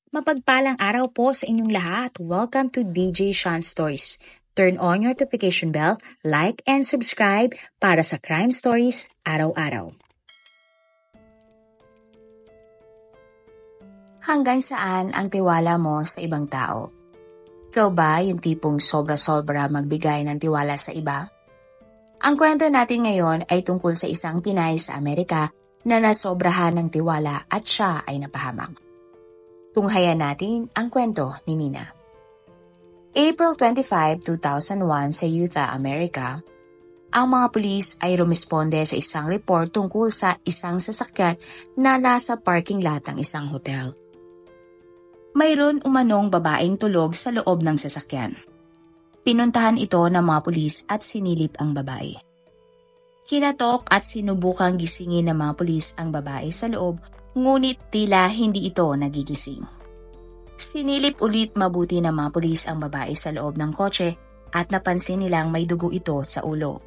Mapagpalang araw po sa inyong lahat. Welcome to DJ Sean Stories. Turn on your notification bell, like and subscribe para sa crime stories araw-araw. Hanggang saan ang tiwala mo sa ibang tao? Ikaw ba yung tipong sobra-sobra magbigay ng tiwala sa iba? Ang kwento natin ngayon ay tungkol sa isang Pinay sa Amerika na nasobrahan ng tiwala at siya ay napahamak. Tunghayan natin ang kwento ni Mina. April 25, 2001 sa Utah, Amerika, ang mga pulis ay rumisponde sa isang report tungkol sa isang sasakyan na nasa parking lot ng isang hotel. Mayroon umanong babaeng tulog sa loob ng sasakyan. Pinuntahan ito ng mga pulis at sinilip ang babae. Kinatok at sinubukang gisingin ng mga pulis ang babae sa loob, ngunit tila hindi ito nagigising. Sinilip ulit mabuti ng mga pulis ang babae sa loob ng kotse at napansin nilang may dugo ito sa ulo.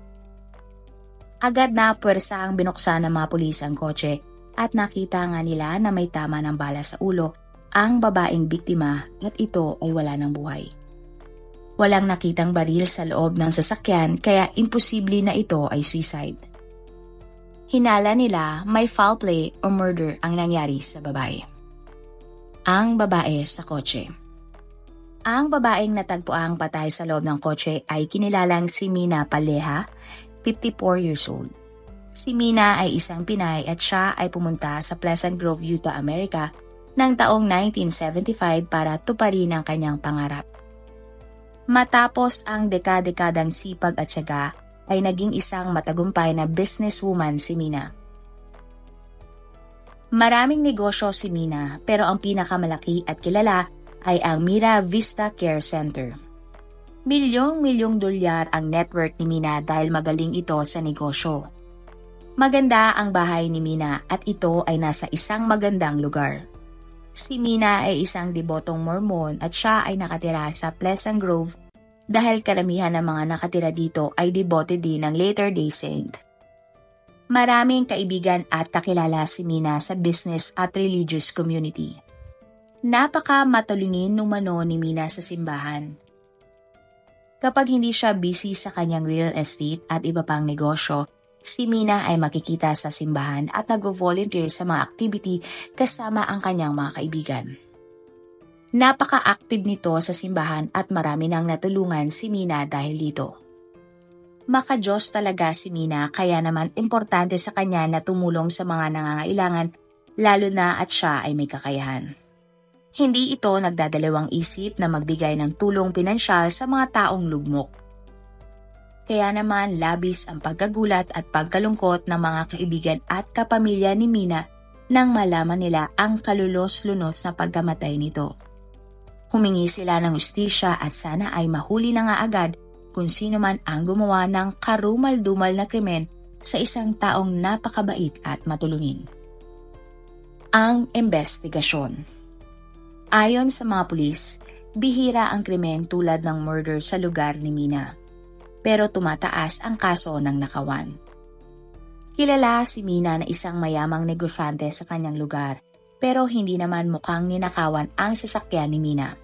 Agad na puwersa ang binuksan ng mga pulis ang kotse at nakita nga nila na may tama ng bala sa ulo ang babaeng biktima at ito ay wala ng buhay. Walang nakitang baril sa loob ng sasakyan kaya imposible na ito ay suicide. Hinala nila may foul play o murder ang nangyari sa babae. Ang babae sa kotse. Ang babaeng natagpuang patay sa loob ng kotse ay kinilalang si Mina Paleja, 54 years old. Si Mina ay isang Pinay at siya ay pumunta sa Pleasant Grove, Utah, Amerika noong taong 1975 para tuparin ang kanyang pangarap. Matapos ang dekadang sipag at tiyaga, ay naging isang matagumpay na businesswoman si Mina. Maraming negosyo si Mina pero ang pinakamalaki at kilala ay ang Mira Vista Care Center. Milyong-milyong dolyar ang network ni Mina dahil magaling ito sa negosyo. Maganda ang bahay ni Mina at ito ay nasa isang magandang lugar. Si Mina ay isang debotong Mormon at siya ay nakatira sa Pleasant Grove dahil karamihan ng mga nakatira dito ay debote din ng Latter-day Saint. Maraming kaibigan at kakilala si Mina sa business at religious community. Napaka matulungin umano ni Mina sa simbahan. Kapag hindi siya busy sa kanyang real estate at iba pang negosyo, si Mina ay makikita sa simbahan at nag-volunteer sa mga activity kasama ang kanyang mga kaibigan. Napaka-active nito sa simbahan at marami nang natulungan si Mina dahil dito. Maka-Diyos talaga si Mina kaya naman importante sa kanya na tumulong sa mga nangangailangan lalo na at siya ay may kakayahan. Hindi ito nagdadalawang isip na magbigay ng tulong pinansyal sa mga taong lugmok. Kaya naman labis ang pagkagulat at pagkalungkot ng mga kaibigan at kapamilya ni Mina nang malaman nila ang kalulos-lunos na pagkamatay nito. Humingi sila ng hustisya at sana ay mahuli na nga agad kung sino man ang gumawa ng karumal-dumal na krimen sa isang taong napakabait at matulungin. Ang investigasyon. Ayon sa mga pulis, bihira ang krimen tulad ng murder sa lugar ni Mina. Pero tumataas ang kaso ng nakawan. Kilala si Mina na isang mayamang negosyante sa kanyang lugar pero hindi naman mukhang ninakawan ang sasakyan ni Mina.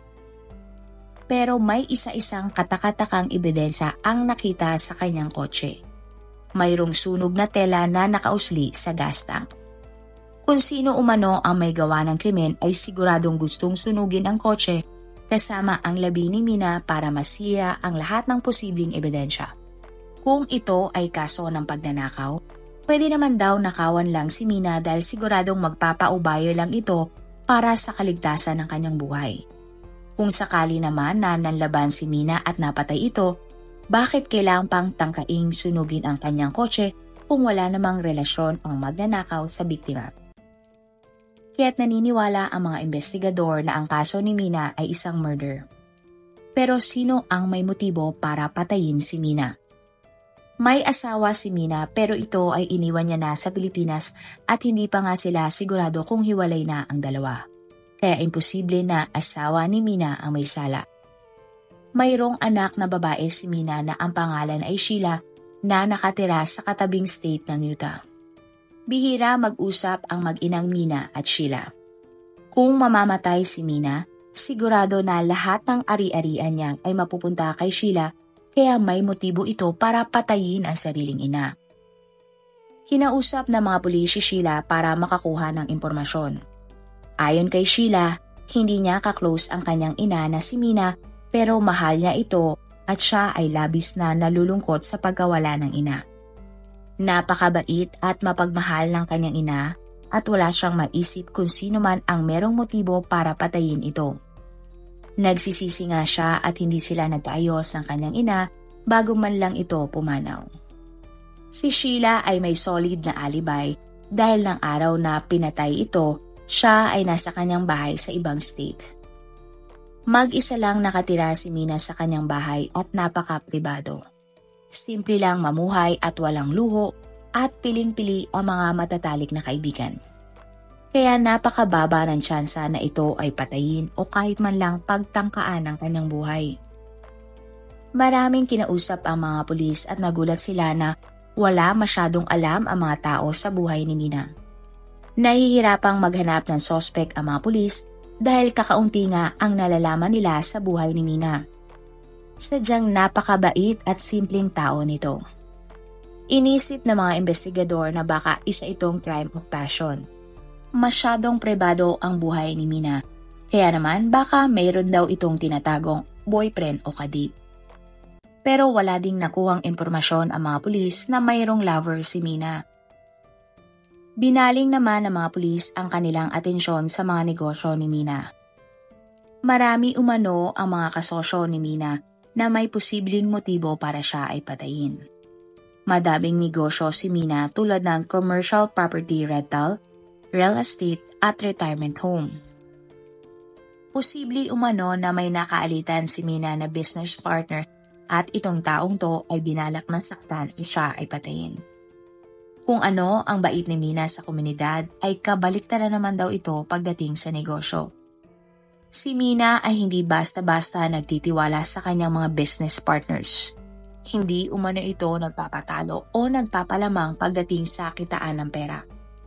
Pero may isa-isang katakatakang ebidensya ang nakita sa kanyang kotse. Mayroong sunog na tela na nakausli sa gas tank. Kung sino umano ang may gawa ng krimen ay siguradong gustong sunugin ang kotse kasama ang labi ni Mina para masira ang lahat ng posibleng ebidensya. Kung ito ay kaso ng pagnanakaw, pwede naman daw nakawan lang si Mina dahil siguradong magpapaubayo lang ito para sa kaligtasan ng kanyang buhay. Kung sakali naman na nanlaban si Mina at napatay ito, bakit kailangang pang tangkaing sunugin ang kanyang kotse kung wala namang relasyon ang magnanakaw sa biktima? Kaya't naniniwala ang mga investigador na ang kaso ni Mina ay isang murder. Pero sino ang may motibo para patayin si Mina? May asawa si Mina pero ito ay iniwan niya na sa Pilipinas at hindi pa nga sila sigurado kung hiwalay na ang dalawa. Kaya imposible na asawa ni Mina ang may sala. Mayroong anak na babae si Mina na ang pangalan ay Sheila na nakatira sa katabing state ng Utah. Bihira mag-usap ang mag-inang Mina at Sheila. Kung mamamatay si Mina, sigurado na lahat ng ari-arian niya ay mapupunta kay Sheila, kaya may motibo ito para patayin ang sariling ina. Kinausap ng mga pulis si Sheila para makakuha ng impormasyon. Ayon kay Sheila, hindi niya kaklose ang kanyang ina na si Mina, pero mahal niya ito at siya ay labis na nalulungkot sa pagkawala ng ina. Napakabait at mapagmahal ng kanyang ina at wala siyang maisip kung sino man ang merong motibo para patayin ito. Nagsisisi nga siya at hindi sila nagkaayos ng kanyang ina bago man lang ito pumanaw. Si Sheila ay may solid na alibay dahil ng araw na pinatay ito, siya ay nasa kanyang bahay sa ibang state. Mag-isa lang nakatira si Mina sa kanyang bahay at napaka-pribado. Simple lang mamuhay at walang luho at piling-pili ang mga matatalik na kaibigan. Kaya napakababa ng tsansa na ito ay patayin o kahit man lang pagtangkaan ng kanyang buhay. Maraming kinausap ang mga pulis at nagulat sila na wala masyadong alam ang mga tao sa buhay ni Mina. Nahihirapang maghanap ng sospek ang mga pulis dahil kakaunti nga ang nalalaman nila sa buhay ni Mina. Sadyang napakabait at simpleng tao nito. Inisip ng mga investigador na baka isa itong crime of passion. Masyadong pribado ang buhay ni Mina, kaya naman baka mayroon daw itong tinatagong boyfriend o kadate. Pero wala ding nakuhang impormasyon ang mga pulis na mayroong lover si Mina. Binaling naman ng mga pulis ang kanilang atensyon sa mga negosyo ni Mina. Marami umano ang mga kasosyo ni Mina na may posibleng motibo para siya ay patayin. Madaming negosyo si Mina tulad ng commercial property rental, real estate at retirement home. Posible umano na may nakaalitan si Mina na business partner at itong taong to ay binalak na saktan o siya ay patayin. Kung ano ang bait ni Mina sa komunidad ay kabaliktaran naman daw ito pagdating sa negosyo. Si Mina ay hindi basta-basta nagtitiwala sa kanyang mga business partners. Hindi umano ito nagpapatalo o nagpapalamang pagdating sa kitaan ng pera.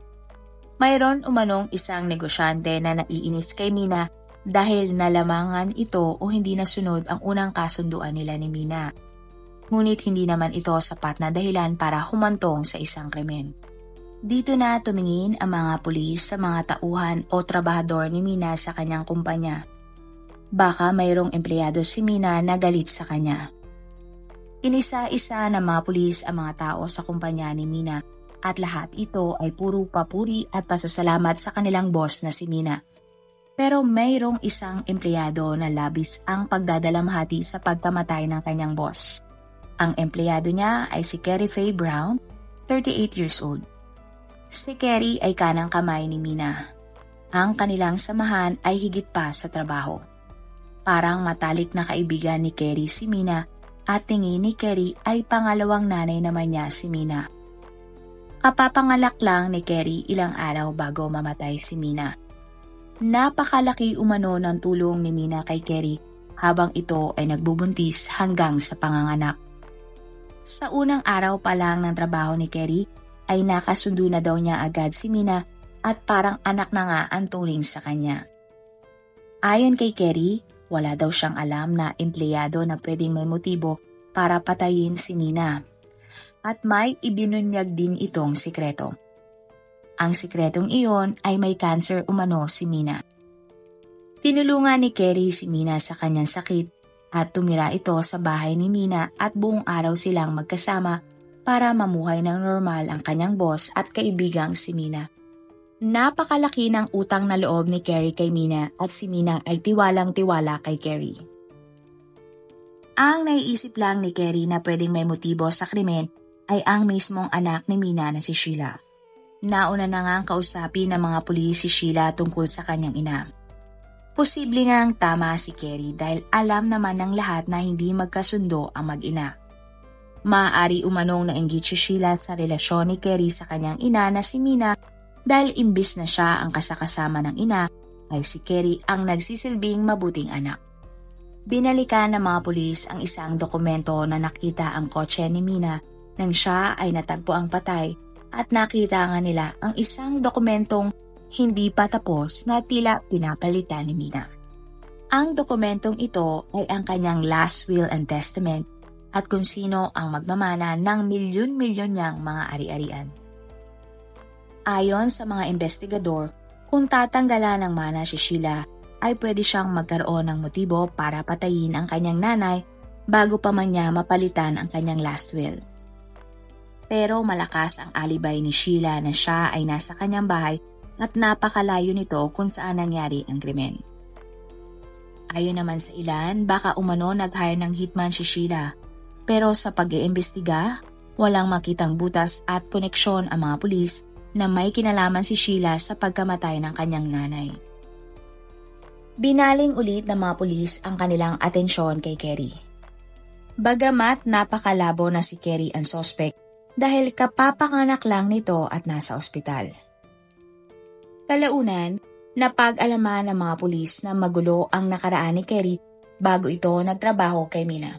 Mayroon umanong isang negosyante na naiinis kay Mina dahil nalamangan ito o hindi nasunod ang unang kasunduan nila ni Mina. Ngunit hindi naman ito sapat na dahilan para humantong sa isang krimen. Dito na tumingin ang mga pulis sa mga tauhan o trabahador ni Mina sa kanyang kumpanya. Baka mayroong empleyado si Mina na galit sa kanya. Inisa-isa ng mga pulis ang mga tao sa kumpanya ni Mina at lahat ito ay puro papuri at pasasalamat sa kanilang boss na si Mina. Pero mayroong isang empleyado na labis ang pagdadalamhati sa pagkamatay ng kanyang boss. Ang empleyado niya ay si Kerry Faye Brown, 38 years old. Si Kerry ay kanang kamay ni Mina. Ang kanilang samahan ay higit pa sa trabaho. Parang matalik na kaibigan ni Kerry si Mina at tingin ni Kerry ay pangalawang nanay naman niya si Mina. Kapapangalak lang ni Kerry ilang araw bago mamatay si Mina. Napakalaki umano ng tulong ni Mina kay Kerry habang ito ay nagbubuntis hanggang sa panganganak. Sa unang araw pa lang ng trabaho ni Kerry ay nakasundo na daw niya agad si Mina at parang anak na nga ang turing sa kanya. Ayon kay Kerry, wala daw siyang alam na empleyado na pwedeng may motibo para patayin si Mina. At may ibinunyag din itong sikreto. Ang sikretong iyon ay may cancer umano si Mina. Tinulungan ni Kerry si Mina sa kanyang sakit at tumira ito sa bahay ni Mina at buong araw silang magkasama para mamuhay ng normal ang kanyang boss at kaibigang si Mina. Napakalaki ng utang na loob ni Kerry kay Mina at si Mina ay tiwalang-tiwala kay Kerry. Ang naiisip lang ni Kerry na pwedeng may motibo sa krimen ay ang mismong anak ni Mina na si Sheila. Nauna na nga ang kausapin ng mga pulis si Sheila tungkol sa kanyang ina. Posible ngang tama si Kerry dahil alam naman ng lahat na hindi magkasundo ang mag-ina. Maaari umanong nainggit si Sheila sa relasyon ni Kerry sa kanyang ina na si Mina dahil imbis na siya ang kasakasama ng ina ay si Kerry ang nagsisilbing mabuting anak. Binalikan ng mga pulis ang isang dokumento na nakita ang kotse ni Mina nang siya ay natagpo ang patay. At nakita nga nila ang isang dokumentong hindi pa tapos na tila pinapalitan ni Mina. Ang dokumentong ito ay ang kanyang last will and testament at kung sino ang magmamana ng milyon-milyon niyang mga ari-arian. Ayon sa mga investigador, kung tatanggalan ng mana si Sheila, ay pwede siyang magkaroon ng motibo para patayin ang kanyang nanay bago pa man niya mapalitan ang kanyang last will. Pero malakas ang alibay ni Sheila na siya ay nasa kanyang bahay at napakalayo nito kung saan nangyari ang krimen. Ayon naman sa ilan, baka umano nag-hire ng hitman si Sheila. Pero sa pag-iimbestiga, walang makitang butas at koneksyon ang mga pulis na may kinalaman si Sheila sa pagkamatay ng kanyang nanay. Binaling ulit ng mga pulis ang kanilang atensyon kay Kerry. Bagamat napakalabo na si Kerry ang suspect dahil kapapanganak lang nito at nasa ospital. Kalaunan, napag-alaman ng mga pulis na magulo ang nakaraan ni Kerry bago ito nagtrabaho kay Mina.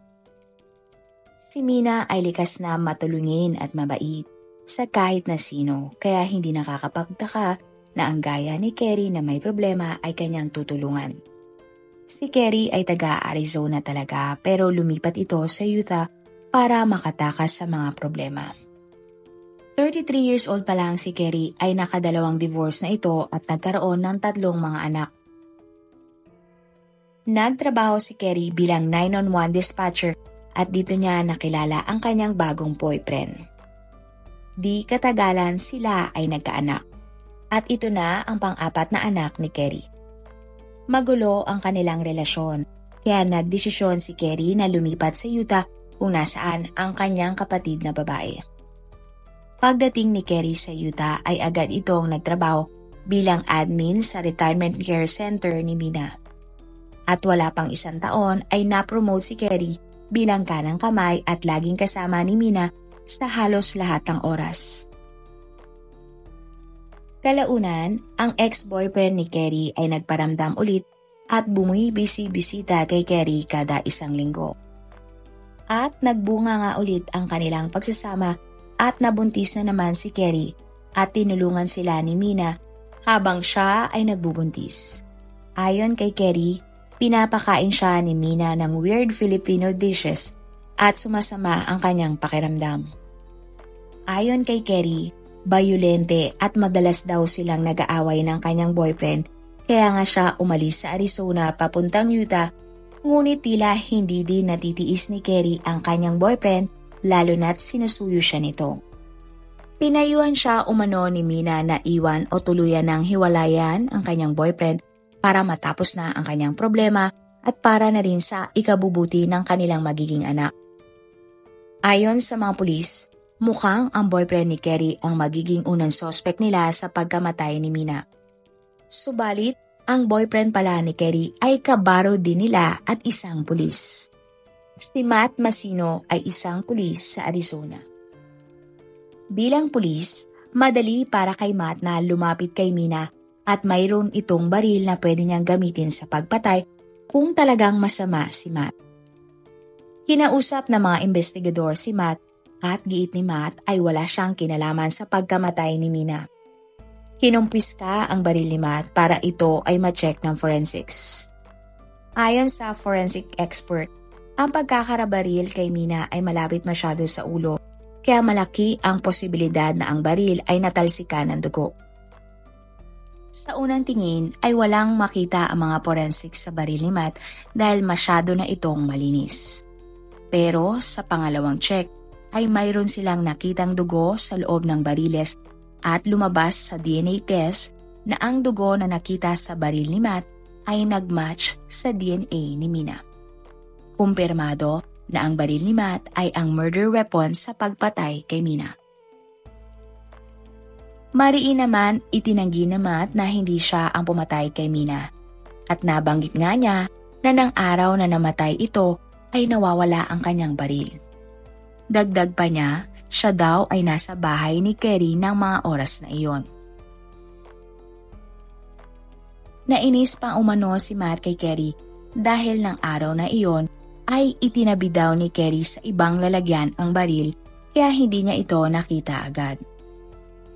Si Mina ay likas na matulungin at mabait sa kahit na sino kaya hindi nakakapagtaka na ang gaya ni Kerry na may problema ay kanyang tutulungan. Si Kerry ay taga-Arizona talaga pero lumipat ito sa Utah para makatakas sa mga problema. 33 years old pa lang si Kerry ay nakadalawang divorce na ito at nagkaroon ng 3 mga anak. Nagtrabaho si Kerry bilang 911 dispatcher at dito niya nakilala ang kanyang bagong boyfriend. Di katagalan sila ay nagkaanak at ito na ang pang-4 na anak ni Kerry. Magulo ang kanilang relasyon kaya nagdesisyon si Kerry na lumipat sa Utah kung nasaan ang kanyang kapatid na babae. Pagdating ni Kerry sa Utah ay agad itong nagtrabaho bilang admin sa retirement care center ni Mina. At wala pang 1 taon ay na-promote si Kerry bilang kanang kamay at laging kasama ni Mina sa halos lahat ng oras. Kalaunan, ang ex-boyfriend ni Kerry ay nagparamdam ulit at bumibisi-bisita kay Kerry kada 1 linggo. At nagbunga nga ulit ang kanilang pagsasama at nabuntis na naman si Kerry at tinulungan sila ni Mina habang siya ay nagbubuntis. Ayon kay Kerry, pinapakain siya ni Mina ng weird Filipino dishes at sumasama ang kanyang pakiramdam. Ayon kay Kerry, bayolente at madalas daw silang nag-aaway ng kanyang boyfriend kaya nga siya umalis sa Arizona papuntang Utah ngunit tila hindi din natitiis ni Kerry ang kanyang boyfriend lalo na't sinusuyo siya nito. Pinayuhan siya umano ni Mina na iwan o tuluyan ng hiwalayan ang kanyang boyfriend para matapos na ang kanyang problema at para na rin sa ikabubuti ng kanilang magiging anak. Ayon sa mga pulis, mukhang ang boyfriend ni Kerry ang magiging unang suspect nila sa pagkamatay ni Mina. Subalit, ang boyfriend pala ni Kerry ay kabaro din nila at isang pulis. Si Matt Masino ay isang pulis sa Arizona. Bilang pulis, madali para kay Matt na lumapit kay Mina at mayroon itong baril na pwede niyang gamitin sa pagpatay kung talagang masama si Matt. Kinausap ng mga investigador si Matt at giit ni Matt ay wala siyang kinalaman sa pagkamatay ni Mina. Kinumpiska ang baril ni Matt para ito ay ma-check ng forensics. Ayon sa forensic expert, ang pagkakarabaril kay Mina ay malapit masyado sa ulo kaya malaki ang posibilidad na ang baril ay natalsikan ng dugo. Sa unang tingin ay walang makita ang mga forensics sa baril ni Matt dahil masyado na itong malinis. Pero sa pangalawang check ay mayroon silang nakitang dugo sa loob ng bariles at lumabas sa DNA test na ang dugo na nakita sa baril ni Matt ay nagmatch sa DNA ni Mina. Kumpirmado na ang baril ni Matt ay ang murder weapon sa pagpatay kay Mina. Mariin naman itinanggi ni Matt na hindi siya ang pumatay kay Mina at nabanggit nga niya na ng araw na namatay ito ay nawawala ang kanyang baril. Dagdag pa niya, siya daw ay nasa bahay ni Kerry ng mga oras na iyon. Nainis pa umano si Matt kay Kerry dahil ng araw na iyon ay itinabi daw ni Kerry sa ibang lalagyan ang baril kaya hindi niya ito nakita agad.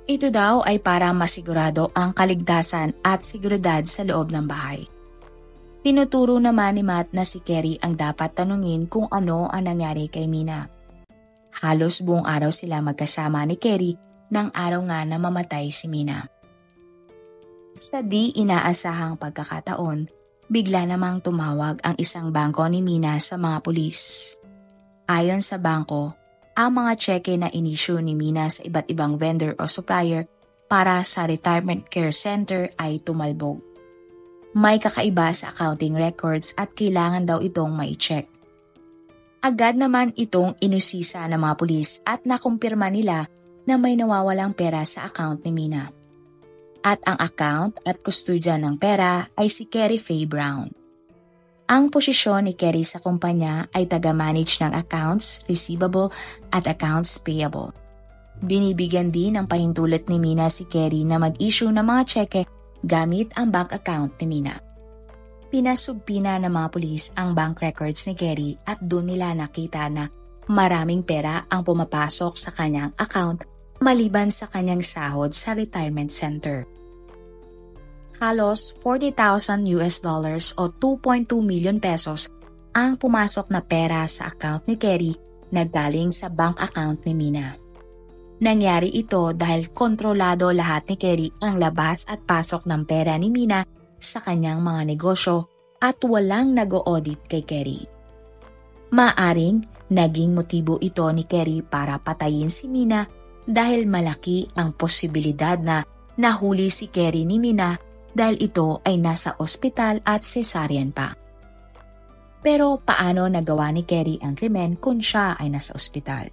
Ito daw ay para masigurado ang kaligtasan at seguridad sa loob ng bahay. Tinuturo naman ni Matt na si Kerry ang dapat tanungin kung ano ang nangyari kay Mina. Halos buong araw sila magkasama ni Kerry nang araw nga na mamatay si Mina. Sa di inaasahang pagkakataon, bigla namang tumawag ang isang bangko ni Mina sa mga pulis. Ayon sa bangko, ang mga tseke na inisyu ni Mina sa iba't ibang vendor o supplier para sa retirement care center ay tumalbog. May kakaiba sa accounting records at kailangan daw itong mai-check. Agad naman itong inusisa ng mga pulis at nakumpirma nila na may nawawalang pera sa account ni Mina. At ang account at kustodya ng pera ay si Kerry Faye Brown. Ang posisyon ni Kerry sa kumpanya ay taga-manage ng accounts receivable at accounts payable. Binibigyan din ng pahintulot ni Mina si Kerry na mag-issue ng mga tseke gamit ang bank account ni Mina. Pinasubpina ng mga pulis ang bank records ni Kerry at doon nila nakita na maraming pera ang pumapasok sa kanyang account maliban sa kanyang sahod sa retirement center. Halos $40,000 o 2.2 million pesos ang pumasok na pera sa account ni Kerry na galing sa bank account ni Mina. Nangyari ito dahil kontrolado lahat ni Kerry ang labas at pasok ng pera ni Mina sa kanyang mga negosyo at walang nag-o-audit kay Kerry. Maaring naging motibo ito ni Kerry para patayin si Mina dahil malaki ang posibilidad na nahuli si Kerry ni Mina dahil ito ay nasa ospital at cesarean pa. Pero paano nagawa ni Kerry ang krimen kung siya ay nasa ospital?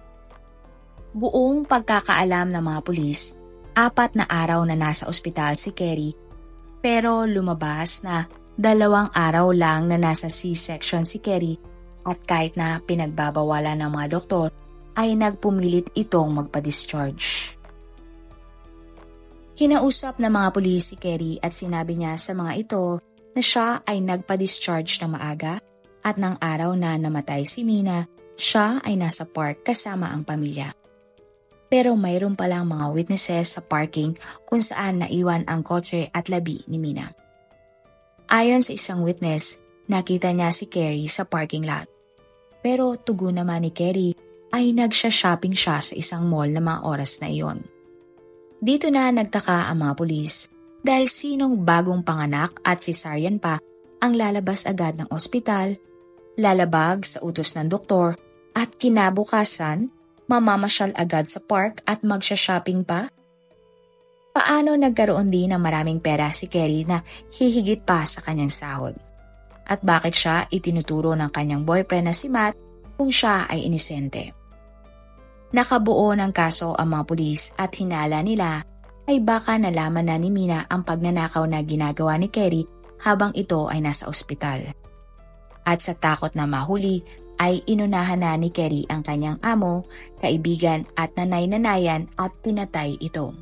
Buong pagkakaalam ng mga pulis, 4 na araw na nasa ospital si Kerry, pero lumabas na 2 araw lang na nasa C-section si Kerry at kahit na pinagbabawalan ng mga doktor, ay nagpumilit itong magpa-discharge. Kinausap ng mga pulis si Kerry at sinabi niya sa mga ito na siya ay nagpa-discharge ng maaga at ng araw na namatay si Mina, siya ay nasa park kasama ang pamilya. Pero mayroon palang mga witnesses sa parking kung saan naiwan ang kotse at labi ni Mina. Ayon sa isang witness, nakita niya si Kerry sa parking lot. Pero tugon naman ni Kerry ay nagsha-shopping siya sa isang mall na mga oras na iyon. Dito na nagtaka ang mga pulis dahil sinong bagong panganak at cesarean pa ang lalabas agad ng ospital, lalabag sa utos ng doktor at kinabukasan mamamasyal agad sa park at magsha-shopping pa? Paano nagkaroon din ng maraming pera si Kerry na hihigit pa sa kanyang sahod? At bakit siya itinuturo ng kanyang boyfriend na si Matt kung siya ay inisente? Nakabuo ng kaso ang mga pulis at hinala nila ay baka nalaman na ni Mina ang pagnanakaw na ginagawa ni Kerry habang ito ay nasa ospital. At sa takot na mahuli, ay inunahan na ni Kerry ang kanyang amo, kaibigan at nanay-nanayan at pinatay ito.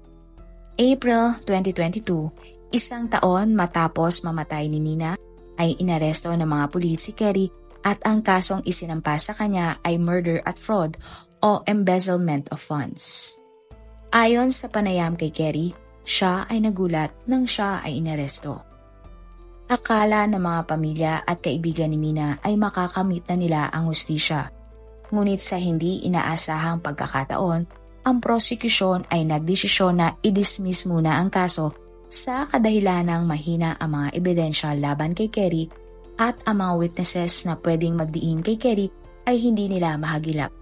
April 2022, 1 taon matapos mamatay ni Mina, ay inaresto ng mga pulis si Kerry at ang kasong isinampa sa kanya ay murder at fraud o embezzlement of funds. Ayon sa panayam kay Kerry, siya ay nagulat nang siya ay inaresto. Akala ng mga pamilya at kaibigan ni Mina ay makakamit na nila ang hustisya. Ngunit sa hindi inaasahang pagkakataon, ang prosekusyon ay nagdesisyon na i-dismiss muna ang kaso sa kadahilanang mahina ang mga ebidensya laban kay Kerry at ang mga witnesses na pwedeng magdiin kay Kerry ay hindi nila mahagilap.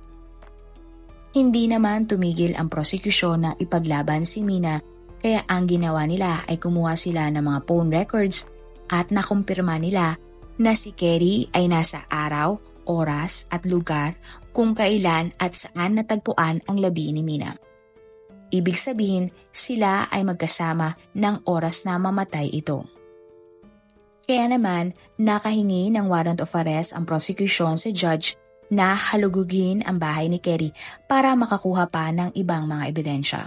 Hindi naman tumigil ang prosekusyon na ipaglaban si Mina kaya ang ginawa nila ay kumuha sila ng mga phone records at nakumpirma nila na si Kerry ay nasa araw, oras at lugar kung kailan at saan natagpuan ang labi ni Mina. Ibig sabihin, sila ay magkasama ng oras na mamatay ito. Kaya naman, nakahingi ng warrant of arrest ang prosecution sa judge na halugugin ang bahay ni Kerry para makakuha pa ng ibang mga ebidensya.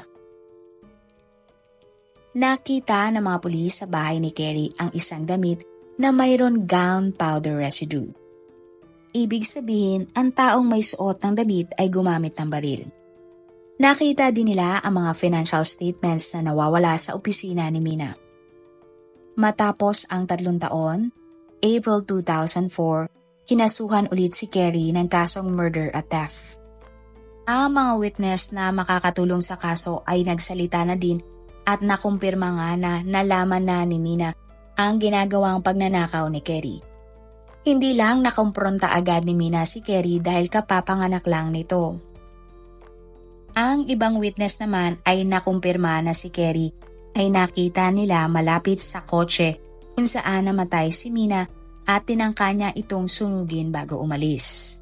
Nakita ng mga pulis sa bahay ni Kerry ang isang damit na mayroon gunpowder residue. Ibig sabihin, ang taong may suot ng damit ay gumamit ng baril. Nakita din nila ang mga financial statements na nawawala sa opisina ni Mina. Matapos ang 3 taon, April 2004, kinasuhan ulit si Kerry ng kasong murder at theft. Ang mga witness na makakatulong sa kaso ay nagsalita na din at nakumpirma nga na nalaman na ni Mina ang ginagawang pagnanakaw ni Kerry. Hindi lang nakumpronta agad ni Mina si Kerry dahil kapapanganak lang nito. Ang ibang witness naman ay nakumpirma na si Kerry ay nakita nila malapit sa kotse kung saan namatay si Mina at tinangka niya itong sunugin bago umalis.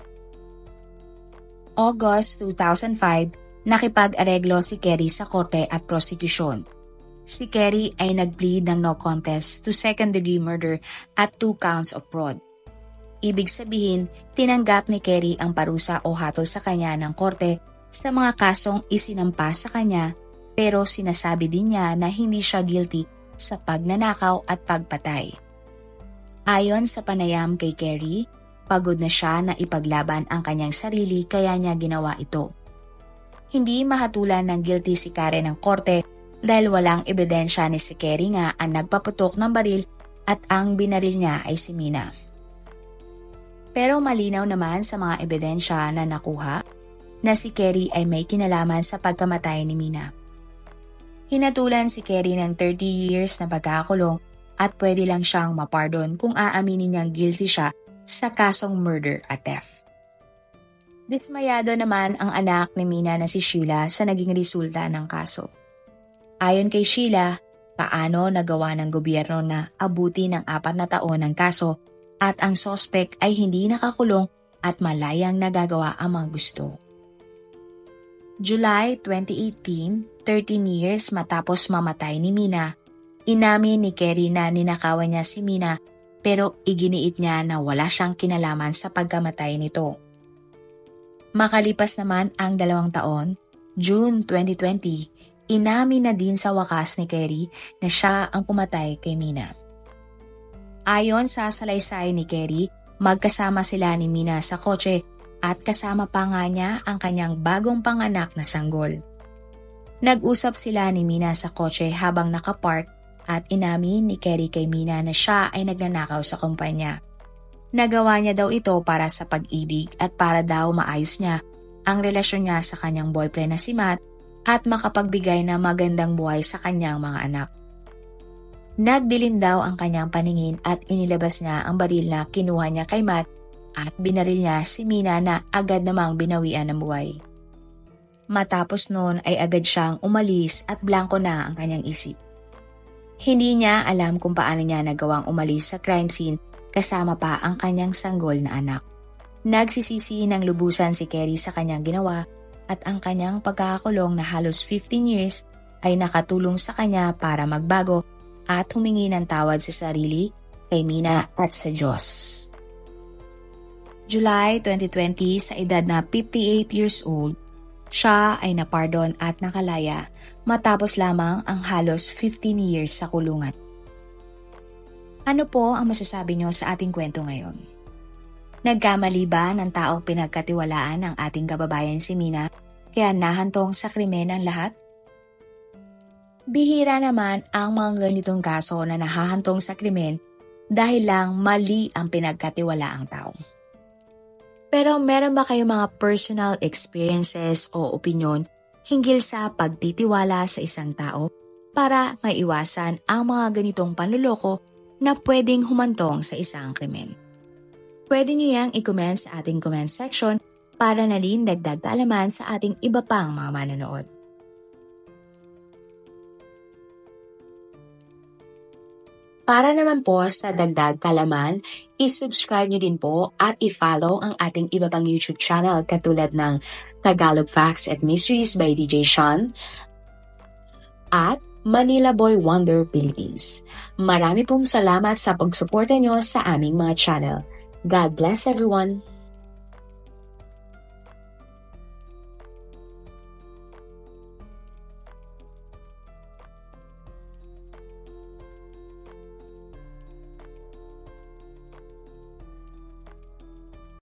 August 2005, nakipag-areglo si Kerry sa korte at prosecution. Si Kerry ay nag-plead ng no contest to second-degree murder at 2 counts of fraud. Ibig sabihin, tinanggap ni Kerry ang parusa o hatol sa kanya ng korte sa mga kasong isinampa sa kanya, pero sinasabi din niya na hindi siya guilty sa pagnanakaw at pagpatay. Ayon sa panayam kay Kerry, pagod na siya na ipaglaban ang kanyang sarili kaya niya ginawa ito. Hindi mahatulan ng guilty si Karen ng korte dahil walang ebidensya ni si Kerry nga ang nagpaputok ng baril at ang binaril niya ay si Mina. Pero malinaw naman sa mga ebidensya na nakuha na si Kerry ay may kinalaman sa pagkamatay ni Mina. Hinatulan si Kerry ng 30 years na pagkakulong at pwede lang siyang mapardon kung aaminin niyang guilty siya sa kasong murder at theft. Dismayado naman ang anak ni Mina na si Sheila sa naging resulta ng kaso. Ayon kay Sheila, paano nagawa ng gobyerno na abuti ng 4 na taon ang kaso at ang sospek ay hindi nakakulong at malayang nagagawa ang mga gusto. July 2018, 13 years matapos mamatay ni Mina, inamin ni Kerry na ninakawan niya si Mina pero iginiit niya na wala siyang kinalaman sa pagkamatay nito. Makalipas naman ang 2 taon, June 2020, inamin na din sa wakas ni Kerry na siya ang pumatay kay Mina. Ayon sa salaysay ni Kerry, magkasama sila ni Mina sa kotse at kasama pa nga niya ang kanyang bagong panganak na sanggol. Nag-usap sila ni Mina sa kotse habang nakapark at inamin ni Kerry kay Mina na siya ay nagnanakaw sa kumpanya. Nagawa niya daw ito para sa pag-ibig at para daw maayos niya ang relasyon niya sa kanyang boyfriend na si Matt at makapagbigay ng magandang buhay sa kanyang mga anak. Nagdilim daw ang kanyang paningin at inilabas niya ang baril na kinuha niya kay Matt at binaril niya si Mina na agad namang binawian ng buhay. Matapos noon ay agad siyang umalis at blanko na ang kanyang isip. Hindi niya alam kung paano niya nagawang umalis sa crime scene kasama pa ang kanyang sanggol na anak. Nagsisisi ng lubusan si Kerry sa kanyang ginawa at ang kanyang pagkakakulong na halos 15 years ay nakatulong sa kanya para magbago at humingi ng tawad sa sarili, kay Mina at sa Diyos. July 2020, sa edad na 58 years old, siya ay napardon at nakalaya matapos lamang ang halos 15 years sa kulungan. Ano po ang masasabi niyo sa ating kwento ngayon? Nagkamali ba ng taong pinagkatiwalaan ng ating kababayan si Mina kaya nahantong sa krimen ang lahat? Bihira naman ang mga ganitong kaso na nahahantong sa krimen dahil lang mali ang pinagkatiwalaang tao. Pero meron ba kayong mga personal experiences o opinion hinggil sa pagtitiwala sa isang tao para maiwasan ang mga ganitong panluloko na pwedeng humantong sa isang krimen? Pwede niyo yang i-comment sa ating comment section para na din dagdag kaalaman sa ating iba pang mga manonood. Para naman po sa dagdag kaalaman, i-subscribe niyo din po at i-follow ang ating iba pang YouTube channel katulad ng Tagalog Facts and Mysteries by DJ Sean at Manila Boy Wonder Philippines. Marami pong salamat sa pagsuporta niyo sa aming mga channel. God bless everyone!